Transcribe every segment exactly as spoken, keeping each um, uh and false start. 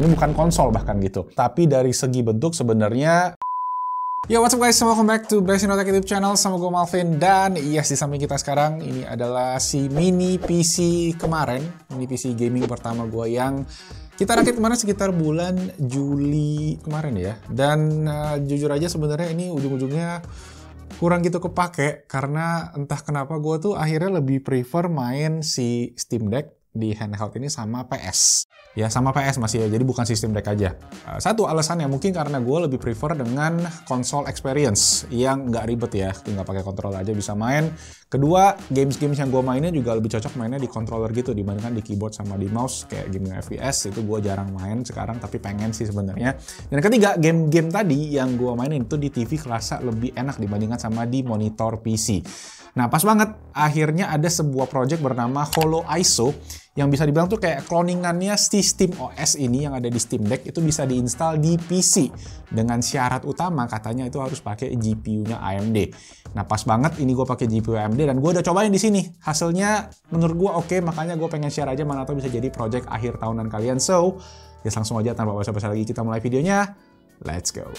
Ini bukan konsol bahkan gitu. Tapi dari segi bentuk sebenarnya. Yo, what's up guys, welcome back to Brezinotek YouTube channel, sama gue Malvin. Dan yes, di samping kita sekarang ini adalah si mini P C kemarin, mini P C gaming pertama gue yang kita rakit kemarin sekitar bulan Juli kemarin ya. Dan uh, jujur aja sebenarnya ini ujung-ujungnya kurang gitu kepake, karena entah kenapa gue tuh akhirnya lebih prefer main si Steam Deck di handheld ini sama P S. Ya sama P S masih ya, jadi bukan Steam Deck aja. Uh, satu alasannya mungkin karena gue lebih prefer dengan console experience yang nggak ribet ya, tinggal pakai controller aja bisa main. Kedua, games-games yang gue mainnya juga lebih cocok mainnya di controller gitu dibandingkan di keyboard sama di mouse. Kayak game F P S itu gue jarang main sekarang, tapi pengen sih sebenarnya. Dan ketiga, game-game tadi yang gue mainin itu di T V kerasa lebih enak dibandingkan sama di monitor P C. Nah pas banget, akhirnya ada sebuah project bernama Holo I S O yang bisa dibilang tuh kayak cloningannya si Steam O S ini yang ada di Steam Deck, itu bisa diinstal di P C dengan syarat utama katanya itu harus pakai G P U-nya A M D. Nah pas banget ini gue pakai G P U A M D dan gue udah cobain di sini. Hasilnya menurut gue oke, makanya gue pengen share aja, mana tahu bisa jadi project akhir tahunan kalian. So, ya langsung aja tanpa basa-basi lagi kita mulai videonya. Let's go.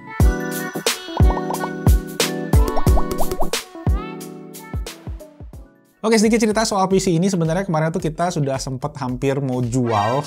Oke, sedikit cerita soal P C ini. Sebenarnya kemarin tuh kita sudah sempet hampir mau jual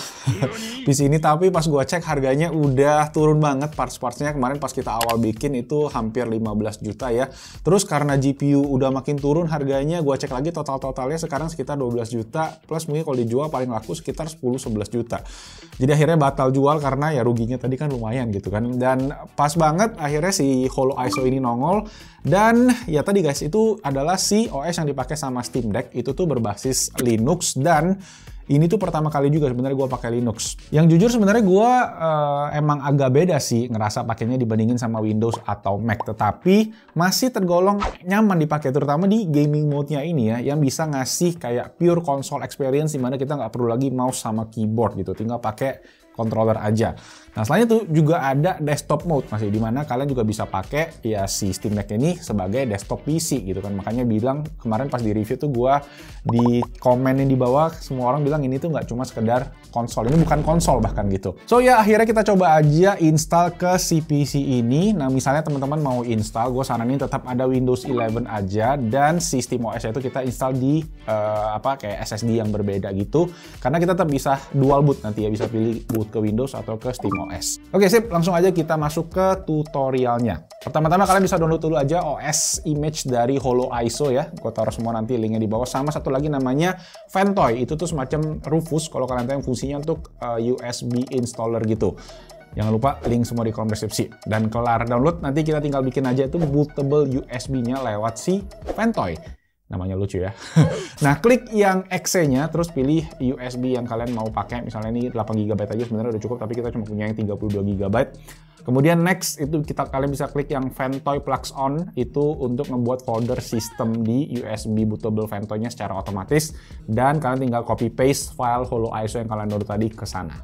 P C ini, tapi pas gua cek harganya udah turun banget parts-partsnya. Kemarin pas kita awal bikin itu hampir lima belas juta ya. Terus karena G P U udah makin turun harganya, gua cek lagi total-totalnya sekarang sekitar dua belas juta. Plus mungkin kalau dijual paling laku sekitar sepuluh sampai sebelas juta. Jadi akhirnya batal jual karena ya ruginya tadi kan lumayan gitu kan. Dan pas banget akhirnya si Holo I S O ini nongol. Dan ya tadi guys, itu adalah si O S yang dipakai sama Steam Deck, itu tuh berbasis Linux, dan ini tuh pertama kali juga sebenarnya gue pakai Linux. Yang jujur sebenarnya gue uh, emang agak beda sih ngerasa pakainya dibandingin sama Windows atau Mac, tetapi masih tergolong nyaman dipakai, terutama di gaming mode-nya ini ya, yang bisa ngasih kayak pure console experience dimana kita nggak perlu lagi mouse sama keyboard gitu, tinggal pakai controller aja. Nah selain itu juga ada desktop mode masih, dimana kalian juga bisa pakai ya si Steam Deck ini sebagai desktop P C gitu kan. Makanya bilang kemarin pas di review tuh gua di komenin di bawah semua orang bilang ini tuh nggak cuma sekedar konsol, ini bukan konsol bahkan gitu. So ya akhirnya kita coba aja install ke si P C ini. Nah misalnya teman-teman mau install, gue saranin tetap ada Windows eleven aja, dan si Steam O S itu kita install di uh, apa kayak S S D yang berbeda gitu, karena kita tetap bisa dual boot nanti ya, bisa pilih boot ke Windows atau ke Steam O S. Oke sip, langsung aja kita masuk ke tutorialnya. Pertama-tama kalian bisa download dulu aja O S image dari Holo I S O ya. Gue taruh semua nanti linknya di bawah. Sama satu lagi namanya Ventoy. Itu tuh semacam Rufus kalau kalian tahu, yang fungsinya untuk uh, U S B installer gitu. Jangan lupa link semua di kolom deskripsi. Dan kelar download nanti kita tinggal bikin aja itu bootable U S B-nya lewat si Ventoy. Namanya lucu ya. Nah, klik yang Exe-nya, terus pilih U S B yang kalian mau pakai. Misalnya ini delapan giga byte aja sebenarnya udah cukup, tapi kita cuma punya yang tiga puluh dua giga byte. Kemudian next, itu kita kalian bisa klik yang Ventoy Plugs On, itu untuk membuat folder sistem di U S B bootable Ventoy-nya secara otomatis. Dan kalian tinggal copy paste file Holo I S O yang kalian download tadi ke sana.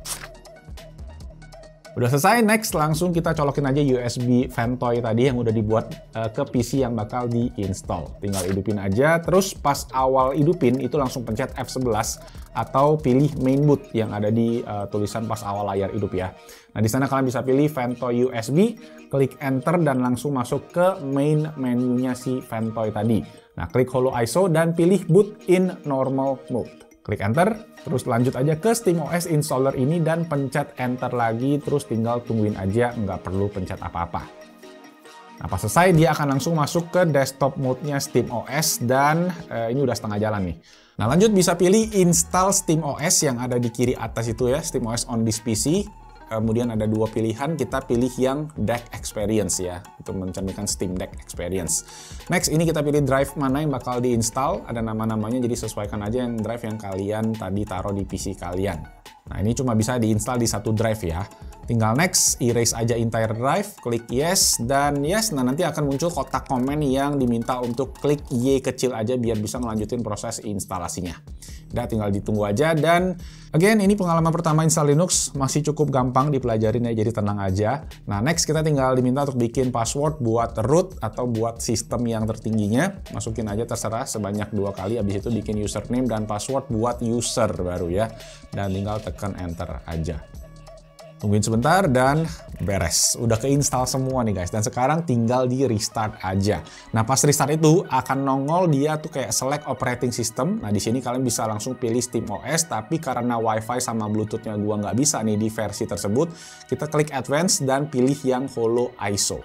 Udah selesai, next langsung kita colokin aja U S B Ventoy tadi yang udah dibuat uh, ke P C yang bakal di-install. Tinggal hidupin aja, terus pas awal hidupin itu langsung pencet F sebelas atau pilih main boot yang ada di uh, tulisan pas awal layar hidup ya. Nah di sana kalian bisa pilih Ventoy U S B, klik enter dan langsung masuk ke main menunya si Ventoy tadi. Nah klik Holo I S O dan pilih boot in normal mode. Klik enter, terus lanjut aja ke Steam O S installer ini dan pencet enter lagi, terus tinggal tungguin aja, nggak perlu pencet apa-apa. Nah pas selesai dia akan langsung masuk ke desktop mode-nya Steam O S, dan eh, ini udah setengah jalan nih. Nah lanjut bisa pilih install Steam O S yang ada di kiri atas itu ya, Steam O S on this P C. Kemudian ada dua pilihan, kita pilih yang Deck Experience ya, untuk mencerminkan Steam Deck Experience. Next, ini kita pilih drive mana yang bakal diinstal, ada nama-namanya, jadi sesuaikan aja yang drive yang kalian tadi taruh di P C kalian. Nah ini cuma bisa diinstal di satu drive ya. Tinggal next, erase aja entire drive, klik yes, dan yes, nah nanti akan muncul kotak komen yang diminta untuk klik Y kecil aja biar bisa melanjutin proses instalasinya. Udah tinggal ditunggu aja, dan again ini pengalaman pertama install Linux, masih cukup gampang dipelajarin ya, jadi tenang aja. Nah next kita tinggal diminta untuk bikin password buat root atau buat sistem yang tertingginya. Masukin aja terserah sebanyak dua kali, abis itu bikin username dan password buat user baru ya. Dan tinggal tekan enter aja. Tungguin sebentar dan beres. Udah keinstall semua nih guys. Dan sekarang tinggal di restart aja. Nah pas restart itu akan nongol dia tuh kayak select operating system. Nah di sini kalian bisa langsung pilih SteamOS. Tapi karena WiFi sama Bluetooth-nya gua nggak bisa nih di versi tersebut, kita klik Advance dan pilih yang Holo I S O.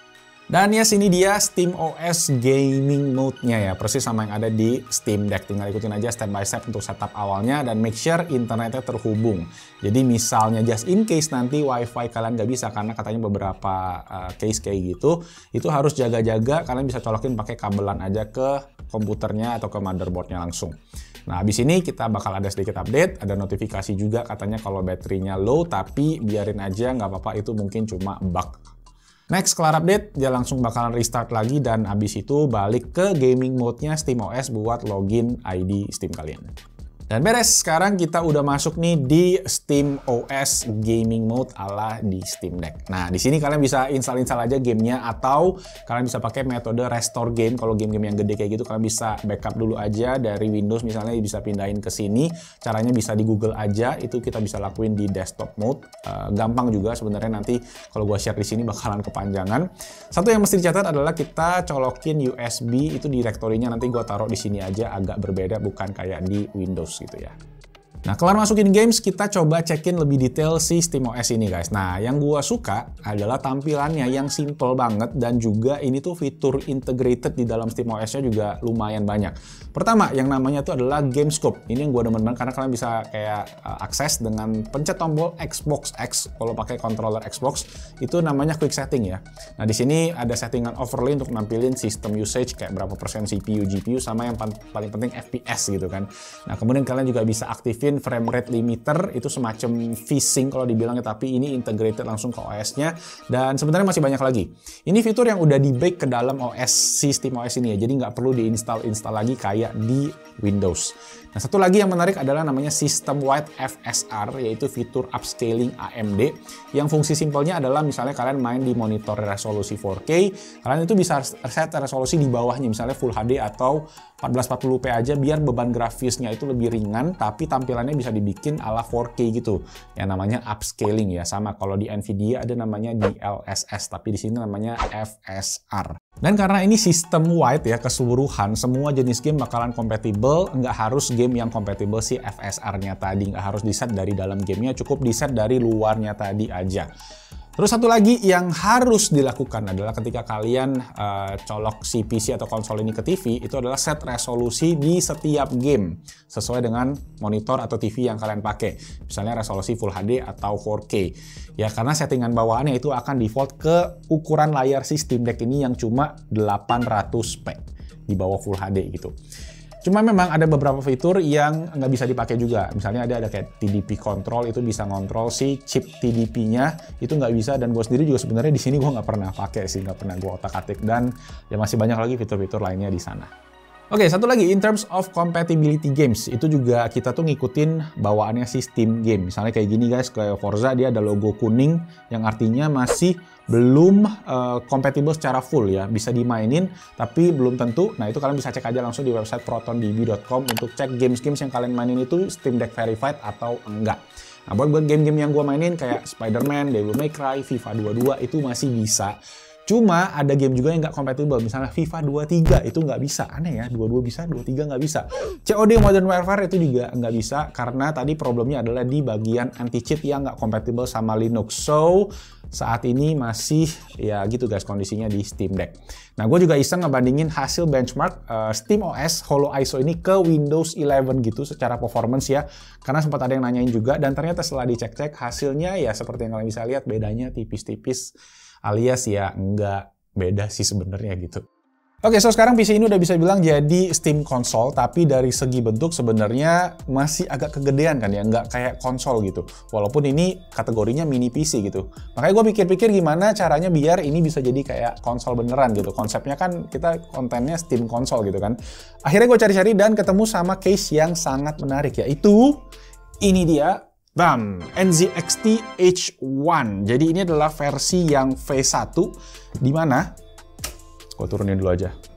Dan ya sini dia SteamOS Gaming Mode-nya ya, persis sama yang ada di Steam Deck. Tinggal ikutin aja step by step untuk setup awalnya dan make sure internetnya terhubung. Jadi misalnya just in case nanti WiFi kalian nggak bisa karena katanya beberapa uh, case kayak gitu, itu harus jaga-jaga, kalian bisa colokin pakai kabelan aja ke komputernya atau ke motherboardnya langsung. Nah, habis ini kita bakal ada sedikit update, ada notifikasi juga katanya kalau baterainya low, tapi biarin aja, nggak apa-apa, itu mungkin cuma bug. Next, kelar update, dia langsung bakalan restart lagi dan habis itu balik ke gaming mode-nya SteamOS buat login I D Steam kalian. Dan beres, sekarang kita udah masuk nih di SteamOS Gaming Mode ala di Steam Deck. Nah, di sini kalian bisa install-install aja gamenya atau kalian bisa pakai metode restore game. Kalau game-game yang gede kayak gitu, kalian bisa backup dulu aja dari Windows misalnya, bisa pindahin ke sini. Caranya bisa di Google aja, itu kita bisa lakuin di desktop mode. Uh, gampang juga sebenarnya, nanti kalau gua share di sini bakalan kepanjangan. Satu yang mesti dicatat adalah kita colokin U S B, itu direktorinya nanti gua taruh di sini aja, agak berbeda, bukan kayak di Windows gitu ya. Nah, kelar masukin games, kita coba cekin lebih detail si SteamOS ini guys. Nah, yang gua suka adalah tampilannya yang simple banget dan juga ini tuh fitur integrated di dalam SteamOS-nya juga lumayan banyak. Pertama, yang namanya tuh adalah Game Scope. Ini yang gua demen banget karena kalian bisa kayak uh, akses dengan pencet tombol Xbox X. Kalau pakai controller Xbox, itu namanya quick setting ya. Nah, di sini ada settingan overlay untuk nampilin sistem usage kayak berapa persen C P U, G P U, sama yang paling penting F P S gitu kan. Nah, kemudian kalian juga bisa aktifin frame rate limiter, itu semacam V-Sync kalau dibilangnya, tapi ini integrated langsung ke O S-nya dan sebenarnya masih banyak lagi. Ini fitur yang udah di-bake ke dalam O S si SteamOS ini ya, jadi nggak perlu diinstal-install lagi kayak di Windows. Nah, satu lagi yang menarik adalah namanya System Wide F S R, yaitu fitur upscaling A M D, yang fungsi simpelnya adalah misalnya kalian main di monitor resolusi four K, kalian itu bisa set resolusi di bawahnya, misalnya Full H D atau empat belas empat puluh p aja, biar beban grafisnya itu lebih ringan, tapi tampilannya bisa dibikin ala four K gitu, yang namanya upscaling ya. Sama kalau di Nvidia ada namanya D L S S, tapi di sini namanya F S R. Dan karena ini sistem wide ya, keseluruhan, semua jenis game bakalan kompatibel, nggak harus game yang kompatibel si F S R-nya tadi, nggak harus di-set dari dalam gamenya, cukup di-set dari luarnya tadi aja. Terus satu lagi yang harus dilakukan adalah ketika kalian uh, colok si P C atau konsol ini ke T V, itu adalah set resolusi di setiap game sesuai dengan monitor atau T V yang kalian pakai. Misalnya resolusi Full H D atau four K. Ya, karena settingan bawaannya itu akan default ke ukuran layar si Steam Deck ini yang cuma delapan ratus p di bawah Full H D gitu. Cuma memang ada beberapa fitur yang nggak bisa dipakai juga. Misalnya ada ada kayak T D P control, itu bisa ngontrol si chip T D P-nya, itu nggak bisa. Dan gue sendiri juga sebenarnya di sini gue nggak pernah pakai sih, nggak pernah gue otak-atik. Dan ya masih banyak lagi fitur-fitur lainnya di sana. Oke, satu lagi, in terms of compatibility games, itu juga kita tuh ngikutin bawaannya si Steam game. Misalnya kayak gini guys, kayak Forza dia ada logo kuning yang artinya masih belum uh, compatible secara full ya. Bisa dimainin, tapi belum tentu. Nah, itu kalian bisa cek aja langsung di website proton d b dot com untuk cek games-games yang kalian mainin itu Steam Deck verified atau enggak. Nah, buat game-game yang gue mainin kayak Spider-Man, Devil May Cry, FIFA dua puluh dua itu masih bisa. Cuma ada game juga yang nggak kompatibel, misalnya FIFA dua puluh tiga itu nggak bisa. Aneh ya, dua puluh dua bisa, dua puluh tiga nggak bisa. C O D Modern Warfare itu juga nggak bisa, karena tadi problemnya adalah di bagian anti-cheat yang nggak kompatibel sama Linux. So, saat ini masih ya gitu guys kondisinya di Steam Deck. Nah, gue juga iseng ngebandingin hasil benchmark uh, SteamOS Holo I S O ini ke Windows eleven gitu secara performance ya. Karena sempat ada yang nanyain juga, dan ternyata setelah dicek-cek hasilnya ya seperti yang kalian bisa lihat, bedanya tipis-tipis. Alias ya nggak beda sih sebenarnya gitu. Oke, so sekarang P C ini udah bisa bilang jadi Steam Console, tapi dari segi bentuk sebenarnya masih agak kegedean kan ya, nggak kayak konsol gitu. Walaupun ini kategorinya mini P C gitu. Makanya gue pikir-pikir gimana caranya biar ini bisa jadi kayak konsol beneran gitu. Konsepnya kan kita kontennya Steam Console gitu kan. Akhirnya gue cari-cari dan ketemu sama case yang sangat menarik, yaitu ini dia. Bam, N Z X T H one. Jadi ini adalah versi yang V satu, di mana, gue turunin dulu aja.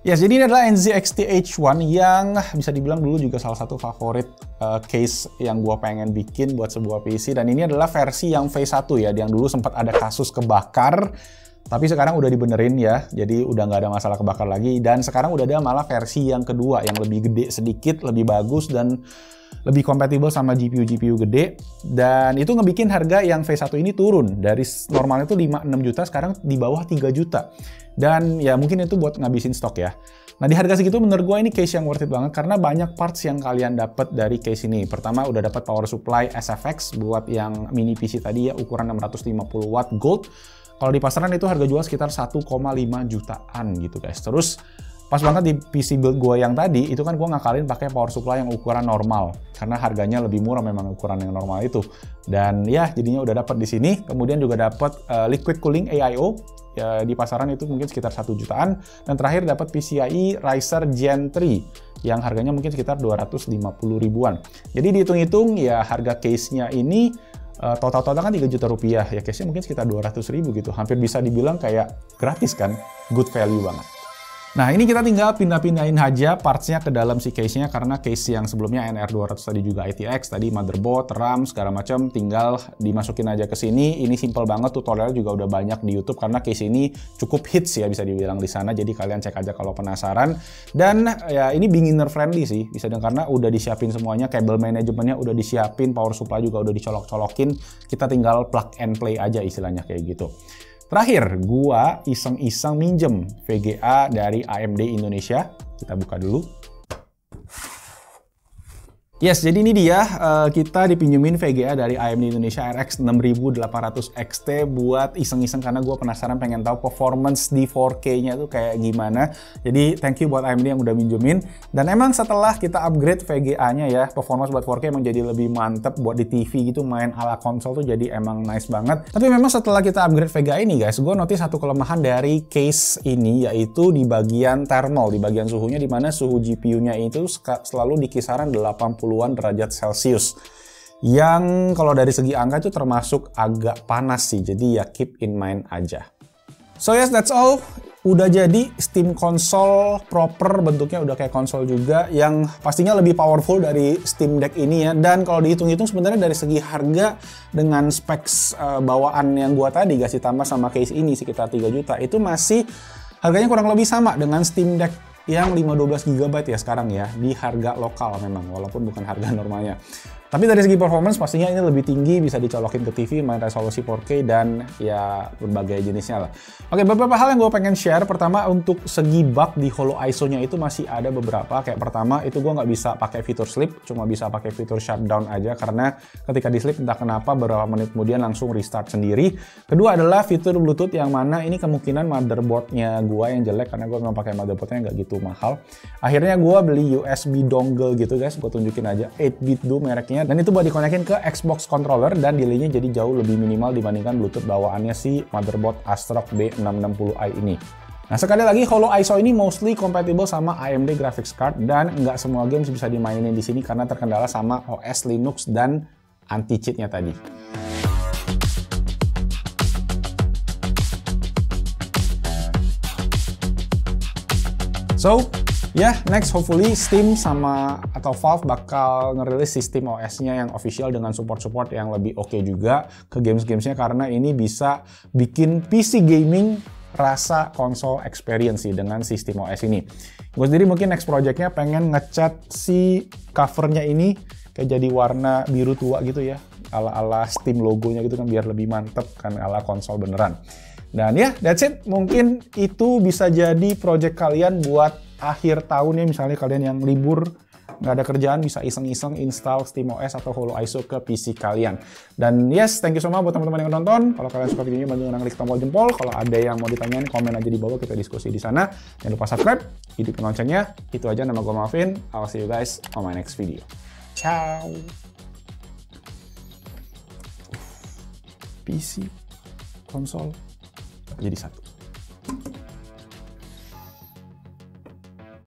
Yes, jadi ini adalah N Z X T H satu yang bisa dibilang dulu juga salah satu favorit uh, case yang gua pengen bikin buat sebuah P C. Dan ini adalah versi yang V satu ya, yang dulu sempat ada kasus kebakar, tapi sekarang udah dibenerin ya, jadi udah nggak ada masalah kebakar lagi. Dan sekarang udah ada malah versi yang kedua, yang lebih gede sedikit, lebih bagus, dan lebih kompatibel sama G P U G P U gede. Dan itu ngebikin harga yang V satu ini turun. Dari normalnya itu lima enam juta, sekarang di bawah tiga juta. Dan ya mungkin itu buat ngabisin stok ya. Nah di harga segitu menurut gue ini case yang worth it banget karena banyak parts yang kalian dapat dari case ini. Pertama udah dapat power supply S F X buat yang mini P C tadi ya, ukuran enam ratus lima puluh watt gold. Kalau di pasaran itu harga jual sekitar satu koma lima jutaan gitu guys. Terus pas banget di P C build gue yang tadi, itu kan gue ngakalin pakai power supply yang ukuran normal. Karena harganya lebih murah memang ukuran yang normal itu. Dan ya jadinya udah dapat di sini. Kemudian juga dapat uh, liquid cooling A I O. Ya, di pasaran itu mungkin sekitar satu jutaan. Dan terakhir dapat P C I E Riser Gen tiga yang harganya mungkin sekitar dua ratus lima puluh ribuan. Jadi dihitung-hitung ya harga case-nya ini uh, total-total kan tiga juta rupiah. Ya case-nya mungkin sekitar dua ratus ribu gitu. Hampir bisa dibilang kayak gratis kan. Good value banget. Nah ini kita tinggal pindah-pindahin aja partsnya ke dalam si case-nya karena case yang sebelumnya N R dua ratus tadi juga I T X, tadi motherboard, RAM, segala macam tinggal dimasukin aja ke sini. Ini simple banget, tutorial juga udah banyak di YouTube karena case ini cukup hits ya bisa dibilang di sana. Jadi kalian cek aja kalau penasaran. Dan ya ini beginner friendly sih, bisa dengan karena udah disiapin semuanya, kabel manajemennya udah disiapin, power supply juga udah dicolok-colokin. Kita tinggal plug and play aja istilahnya kayak gitu. Terakhir, gua iseng-iseng minjem V G A dari A M D Indonesia. Kita buka dulu. Yes, jadi ini dia uh, kita dipinjemin V G A dari A M D Indonesia R X enam ribu delapan ratus X T buat iseng-iseng karena gue penasaran pengen tahu performance di four K-nya tuh kayak gimana. Jadi thank you buat A M D yang udah minjemin. Dan emang setelah kita upgrade V G A-nya ya, performance buat four K emang jadi lebih mantep buat di T V gitu, main ala konsol tuh jadi emang nice banget. Tapi memang setelah kita upgrade V G A ini guys, gue notice satu kelemahan dari case ini yaitu di bagian thermal, di bagian suhunya, di mana suhu G P U-nya itu selalu di kisaran delapan puluhan derajat Celcius. Yang kalau dari segi angka itu termasuk agak panas sih, jadi ya keep in mind aja. So yes, that's all. Udah jadi Steam konsol proper, bentuknya udah kayak konsol juga, yang pastinya lebih powerful dari Steam Deck ini ya. Dan kalau dihitung-hitung sebenarnya dari segi harga dengan specs uh, bawaan yang gua tadi guys, ditambah sama case ini sekitar tiga juta, itu masih harganya kurang lebih sama dengan Steam Deck yang lima dua belas giga byte ya sekarang ya, di harga lokal memang, walaupun bukan harga normalnya. Tapi dari segi performance pastinya ini lebih tinggi, bisa dicolokin ke T V, main resolusi four K, dan ya berbagai jenisnya lah. Oke, beberapa hal yang gue pengen share. Pertama, untuk segi bug di Holo I S O-nya itu masih ada beberapa. Kayak pertama, itu gue nggak bisa pakai fitur sleep, cuma bisa pakai fitur shutdown aja, karena ketika di sleep entah kenapa beberapa menit kemudian langsung restart sendiri. Kedua adalah fitur Bluetooth yang mana ini kemungkinan motherboardnya gue yang jelek, karena gue memang pakai motherboardnya nggak gitu mahal. Akhirnya gue beli U S B dongle gitu guys, gue tunjukin aja, eight bit do mereknya. Dan itu buat dikonekin ke Xbox controller dan delaynya jadi jauh lebih minimal dibandingkan Bluetooth bawaannya si motherboard Astrok B enam enam nol i ini. Nah sekali lagi, Holo I S O ini mostly compatible sama A M D graphics card dan nggak semua games bisa dimainin di sini karena terkendala sama O S Linux dan anti-cheatnya tadi. So, ya, yeah, next hopefully Steam sama atau Valve bakal ngerilis sistem O S-nya yang official dengan support-support yang lebih oke okay juga ke games-gamesnya, karena ini bisa bikin P C gaming rasa konsol experience sih dengan sistem O S ini. Gue sendiri mungkin next project-nya pengen ngecat si covernya ini kayak jadi warna biru tua gitu ya, ala-ala Steam logonya gitu kan, biar lebih mantep kan ala konsol beneran. Dan ya, yeah, that's it. Mungkin itu bisa jadi project kalian buat akhir tahun ya, misalnya kalian yang libur, nggak ada kerjaan, bisa iseng-iseng install SteamOS atau Holo I S O ke P C kalian. Dan yes, thank you so much buat teman-teman yang nonton. Kalau kalian suka videonya, bantu klik tombol jempol. Kalau ada yang mau ditanyain, komen aja di bawah, kita diskusi di sana. Jangan lupa subscribe, hidupin loncengnya. Itu aja, nama gue Malvin. I'll see you guys on my next video. Ciao! P C, konsol, jadi satu.